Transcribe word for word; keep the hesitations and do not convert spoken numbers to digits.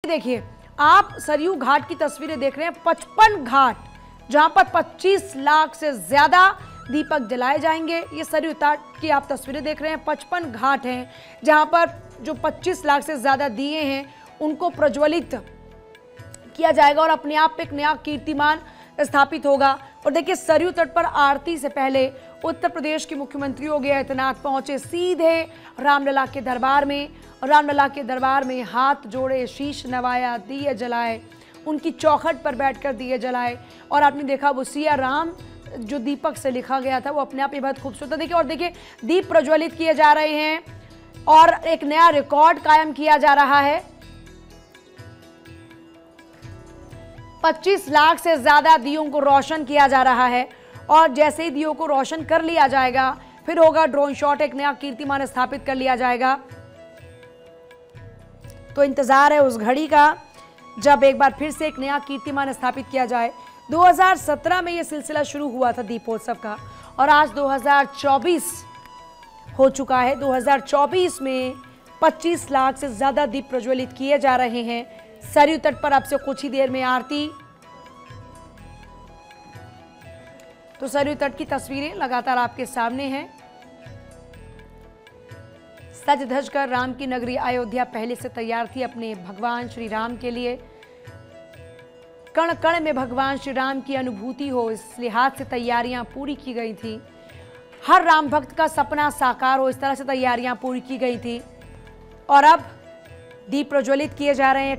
देखिए, आप सरयू घाट की तस्वीरें देख रहे हैं। पचपन घाट जहां पर पच्चीस लाख से ज्यादा दीपक जलाए जाएंगे। ये सरयू तट की आप तस्वीरें देख रहे हैं। पचपन घाट हैं जहां पर जो पच्चीस लाख से ज्यादा दिए हैं उनको प्रज्वलित किया जाएगा और अपने आप पे एक नया कीर्तिमान स्थापित होगा। और देखिए, सरयू तट पर आरती से पहले उत्तर प्रदेश के मुख्यमंत्री योगी आदित्यनाथ पहुंचे सीधे रामलला के दरबार में। रामलला के दरबार में हाथ जोड़े, शीश नवाया, दिए जलाए, उनकी चौखट पर बैठकर दिए जलाए। और आपने देखा वो सिया राम जो दीपक से लिखा गया था वो अपने आप में बहुत खूबसूरत है। देखिए, और देखिए दीप प्रज्वलित किए जा रहे हैं और एक नया रिकॉर्ड कायम किया जा रहा है। पच्चीस लाख से ज्यादा दियों को रोशन किया जा रहा है और जैसे ही दियों को रोशन कर लिया जाएगा फिर होगा ड्रोन शॉट, एक नया कीर्तिमान स्थापित कर लिया जाएगा। तो इंतजार है उस घड़ी का जब एक बार फिर से एक नया कीर्तिमान स्थापित किया जाए। दो हज़ार सत्रह में यह सिलसिला शुरू हुआ था दीपोत्सव का और आज दो हज़ार चौबीस हो चुका है। दो हज़ार चौबीस में पच्चीस लाख से ज्यादा दीप प्रज्वलित किए जा रहे हैं। सरयू तट पर अब से कुछ ही देर में आरती। तो सरयू तट की तस्वीरें लगातार आपके सामने हैं। सज धज कर राम की नगरी अयोध्या पहले से तैयार थी अपने भगवान श्री राम के लिए। कण कण में भगवान श्री राम की अनुभूति हो इस लिहाज से तैयारियां पूरी की गई थी। हर राम भक्त का सपना साकार हो इस तरह से तैयारियां पूरी की गई थी और अब दीप प्रज्वलित किए जा रहे हैं।